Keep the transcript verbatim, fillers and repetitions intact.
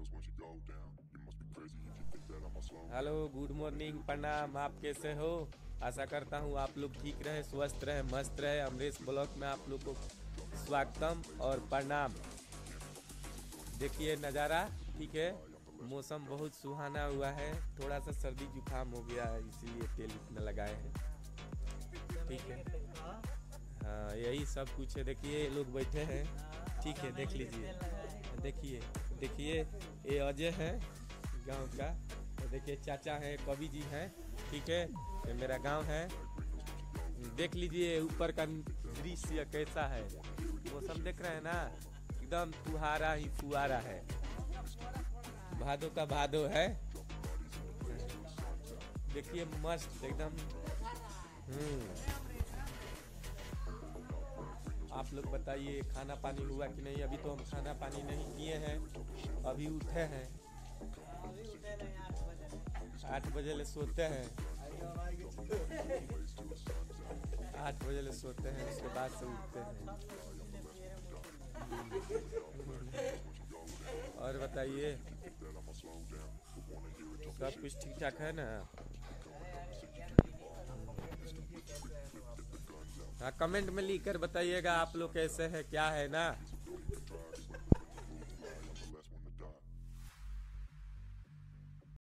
Hello, good morning, प्रणाम। आप कैसे हो? आशा करता हूँ आप लोग ठीक रहे, स्वस्थ रहे, मस्त रहे। अमरीश ब्लॉग में आप लोग को स्वागतम और प्रणाम। देखिए नज़ारा, ठीक है। मौसम बहुत सुहाना हुआ है। थोड़ा सा सर्दी जुकाम हो गया है, इसीलिए तेल इतना लगाए हैं, ठीक है। हाँ, यही सब कुछ है। देखिए ये लोग बैठे हैं, ठीक है, देख लीजिए। देखिए देखिए ये अजय है गांव का। तो देखिए चाचा है, कवि जी हैं, ठीक है। ये मेरा गांव है। देख लीजिए ऊपर का दृश्य कैसा है। मौसम देख रहे हैं ना, एकदम फुहारा ही फुहारा है। भादो का भादो है। देखिए मस्त एकदम। हम्म आप लोग बताइए खाना पानी हुआ कि नहीं? अभी तो हम खाना पानी नहीं किए हैं, अभी उठे हैं। आठ बजे ले सोते हैं, आठ बजे ले सोते हैं, उसके बाद से उठते हैं। और बताइए सब कुछ ठीक ठाक है ना? हाँ, कमेंट में लिख कर बताइएगा आप लोग कैसे है, क्या है ना।